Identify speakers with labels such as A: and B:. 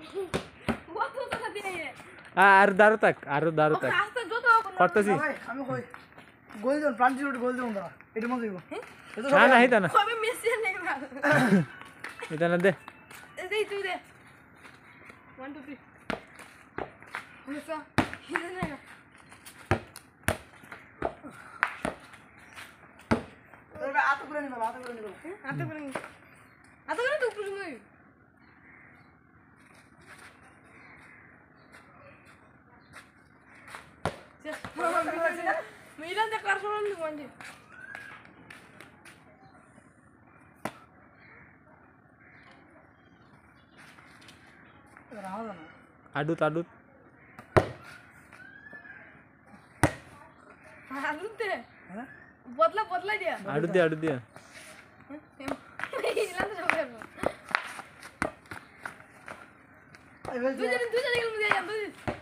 A: আর দাঁড়ো থাক করতেছি
B: আমি কই গোল দেন প্লান্টি রোড গোল দেন না এটা মনে হইব
A: না না এটা না
C: কবে মেসি নেই না
A: এটা না দে
C: এই তুই দে 1 2 3 হইছা হিরে না
B: তোরা আত করে নিবা আত করে
C: তো উপরে নই Mira de carson de guante.
A: adut
C: Adut deh. Botla dia.
A: adut dia.
C: Hilang tuh sampai. Tuh jadi kalau dia yang tuh.